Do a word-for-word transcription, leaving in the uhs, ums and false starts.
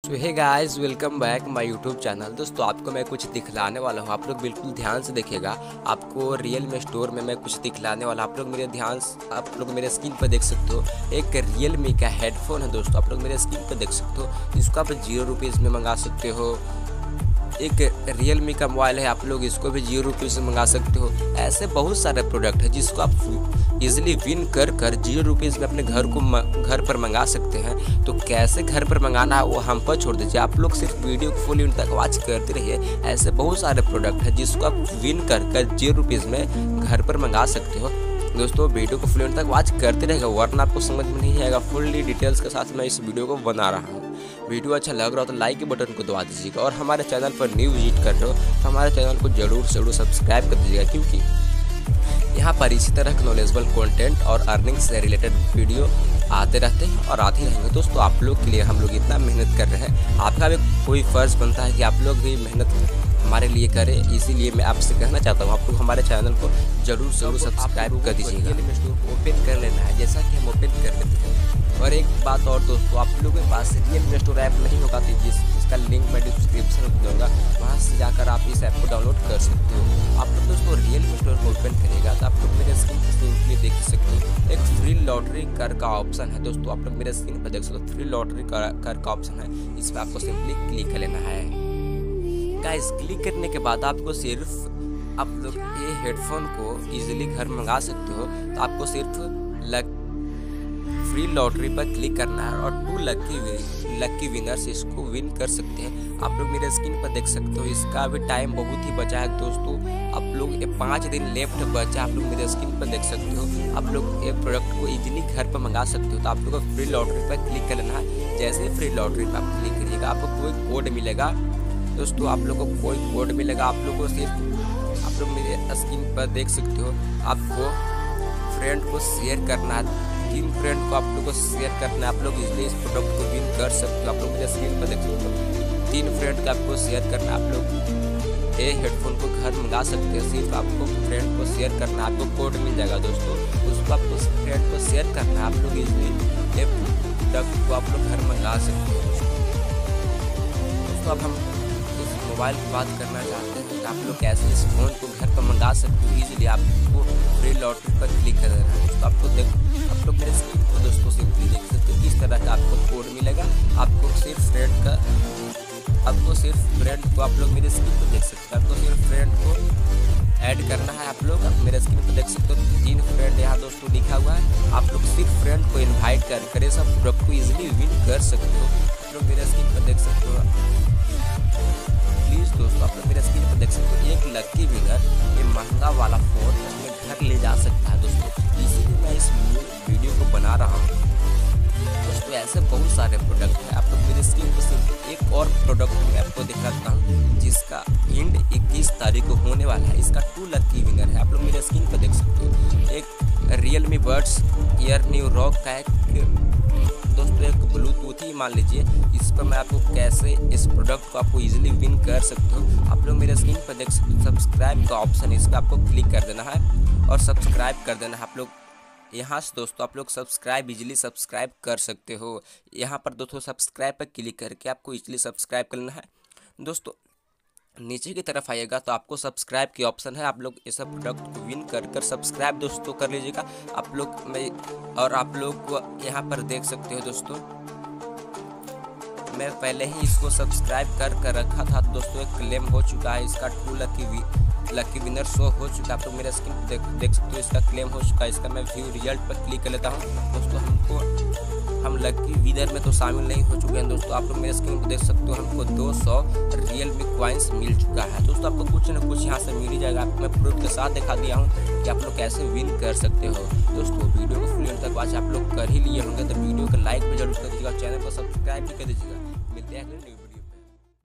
So hey guys, welcome back my YouTube channel. दोस्तों आपको मैं कुछ दिखलाने वाला हूँ, आप लोग बिल्कुल ध्यान से देखिएगा। आपको रियल मी स्टोर में मैं कुछ दिखलाने वाला, आप लोग मेरे ध्यान आप लोग मेरे स्क्रीन पर देख सकते हो। एक रियल मी का हेडफोन है दोस्तों, आप लोग मेरे स्क्रीन पर देख सकते हो। इसको आप जीरो रुपीज़ में मंगा सकते हो। एक रियल मी का मोबाइल है, आप लोग इसको भी जीरो रुपीज़ में मंगा सकते हो। ऐसे बहुत सारे प्रोडक्ट है जिसको आप इजीली विन कर कर जीरो रुपीज़ में अपने घर को घर पर मंगा सकते हैं। तो कैसे घर पर मंगाना है वो हम पर छोड़ दीजिए, आप लोग सिर्फ वीडियो को फुल एंड तक वॉच करते रहिए। ऐसे बहुत सारे प्रोडक्ट है जिसको आप विन कर कर जीरो रुपीज़ में घर पर मंगा सकते हो। दोस्तों वीडियो को फुल एंड तक वॉच करते रहेगा, वरना आपको समझ में नहीं आएगा। फुल्ली डिटेल्स के साथ मैं इस वीडियो को बना रहा हूँ। वीडियो अच्छा लग रहा हो तो लाइक के बटन को दबा दीजिएगा, और हमारे चैनल पर न्यू विजिट कर रहे हो तो हमारे चैनल को जरूर से जरूर सब्सक्राइब कर दीजिएगा, क्योंकि यहाँ पर इसी तरह के नॉलेजेबल कंटेंट और अर्निंग से रिलेटेड वीडियो आते रहते हैं और आते रहेंगे। दोस्तों आप लोग के लिए हम लोग इतना मेहनत कर रहे हैं, आपका भी कोई फ़र्ज़ बनता है कि आप लोग भी मेहनत हमारे लिए करें। इसीलिए मैं आपसे कहना चाहता हूँ, आप लोग हमारे चैनल को जरूर जरूर सब्सक्राइब कर दीजिएगा। ओपन कर लेना है, जैसा कि हम ओपन कर लेते हैं। और एक बात और दोस्तों, आप लोगों के पास रियल मी स्टोर ऐप नहीं होगा तो जिस इसका लिंक मैं डिस्क्रिप्शन में दूंगा, वहाँ से जाकर आप इस ऐप को डाउनलोड कर सकते हो। आप लोग दोस्तों रियल मी स्टोर को ओपन करेगा तो आप लोग मेरे स्क्रीन पर सिंपली देख सकते हो एक फ्री लॉटरी कर का ऑप्शन है। दोस्तों आप लोग मेरे स्क्रीन पर देख सकते हो फ्री लॉटरी कर का ऑप्शन है, इस पर आपको सिंपली क्लिक कर लेना है। गाइस क्लिक करने के बाद आपको सिर्फ आप लोग ये हेडफोन को इजीली घर मंगा सकते हो। तो आपको सिर्फ लक फ्री लॉटरी पर क्लिक करना है और टू लकी लकी विनर्स इसको विन कर सकते हैं। आप लोग मेरे स्क्रीन पर देख सकते हो, इसका भी टाइम बहुत ही बचा है दोस्तों। आप लोग ये पाँच दिन लेफ्ट बचा, आप लोग मेरे स्क्रीन पर देख सकते हो। आप लोग ये प्रोडक्ट को इजीली घर पर मंगा सकते हो। तो आप लोग को फ्री लॉटरी पर क्लिक कर लेना है। जैसे ही फ्री लॉटरी पर आप क्लिक करिएगा, आपको कोई कोड मिलेगा दोस्तों, आप लोगों को कोई कोड मिलेगा। आप लोगों को सिर्फ आप लोग मेरे स्क्रीन पर देख सकते हो, आपको फ्रेंड को शेयर करना है। तीन फ्रेंड को आप लोग को शेयर करना है, आप लोग इसलिए इस प्रोडक्ट को विन कर सकते हो। आप लोग मेरे स्क्रीन पर देख सकते हो, तीन फ्रेंड को आपको शेयर करना है। आप लोग ये हेडफोन को घर मंगा सकते हैं। सिर्फ आपको फ्रेंड को शेयर करना है, आपको कोड मिल जाएगा दोस्तों, उसको आपको फ्रेंड को शेयर करना है। आप लोग इसलिए ये प्रोडक्ट को आप लोग घर मंगा सकते हो। दोस्तों अब हम मोबाइल की बात करना चाहते हैं कि आप लोग कैसे इस फ़ोन को घर पर मंगा सकते हो इजीली। आपको फ्री लॉटरी पर क्लिक कर देना है। तो आपको देख आप लोग मेरे स्क्रीन को दोस्तों सिंपली देख सकते हो किस तरह का आपको कोड मिलेगा। आपको सिर्फ फ्रेंड का आपको सिर्फ फ्रेंड को आप लोग मेरे स्क्रीन पर देख सकते हो, आपको सिर्फ फ्रेंड को ऐड करना है। आप लोग मेरे स्क्रीन पर देख सकते हो तीन फ्रेंड यहाँ दोस्तों लिखा हुआ है। आप लोग सिर्फ फ्रेंड को इन्वाइट कर कर सब प्रोडक्ट को ईजिली विन कर सकते हो। आप लोग मेरे स्क्रीन पर देख सकते हो। प्लीज़ दोस्तों आप लोग मेरे स्क्रीन पर देख सकते हो एक लकी विनर ये महंगा वाला फ़ोन अपने घर ले जा सकता है दोस्तों। इसीलिए मैं इस वीडियो को बना रहा हूँ दोस्तों। ऐसे बहुत सारे प्रोडक्ट हैं, आप लोग मेरे स्क्रीन पर सिर्फ एक और प्रोडक्ट मैं आपको दिखाता हूँ जिसका एंड इक्कीस तारीख को होने वाला है। इसका टू लकी विनर है, आप लोग मेरे स्क्रीन पर देख सकते हो। एक Realme Buds Air new rock का एक दोस्तों एक ब्लूटूथ ही मान लीजिए। इस पर मैं आपको कैसे इस प्रोडक्ट को आपको इजीली विन कर सकते हो। आप लोग मेरे स्क्रीन पर देख सकते हो सब्सक्राइब का ऑप्शन, इस पर आपको क्लिक कर देना है और सब्सक्राइब कर देना है। आप लोग यहाँ से दोस्तों आप लोग सब्सक्राइब इजीली सब्सक्राइब कर सकते हो। यहाँ पर दोस्तों सब्सक्राइब पर क्लिक करके आपको इजीली सब्सक्राइब करना है। दोस्तों नीचे की तरफ आइएगा तो आपको सब्सक्राइब की ऑप्शन है, आप लोग इस प्रोडक्ट को विन कर कर सब्सक्राइब दोस्तों कर लीजिएगा। आप लोग मैं और आप लोग को यहाँ पर देख सकते हो दोस्तों, मैं पहले ही इसको सब्सक्राइब कर कर रखा था दोस्तों। एक क्लेम हो चुका है, इसका two lucky lucky winner show हो चुका है। आप लोग मेरे स्क्रीन देख देख सकते हो इसका क्लेम हो चुका है। इसका मैं व्यू रिजल्ट पर क्लिक कर लेता हूँ दोस्तों। हमको हम लकी विनर में तो शामिल नहीं हो चुके हैं दोस्तों। आप लोग मेरे स्क्रीन को देख सकते हो, हमको दो सौ रियल मी कॉइन्स मिल चुका है दोस्तों। आपको कुछ ना कुछ यहाँ से मिल ही जाएगा। आपको मैं प्रूफ के साथ दिखा दिया हूँ कि आप लोग कैसे विन कर सकते हो दोस्तों। वीडियो को फुल एंड तक वॉच आप लोग कर ही लिए होंगे तो वीडियो को लाइक भी जरूर कर दीजिएगा, चैनल को सब्सक्राइब भी कर दीजिएगा। मिलते हैं अगले न्यू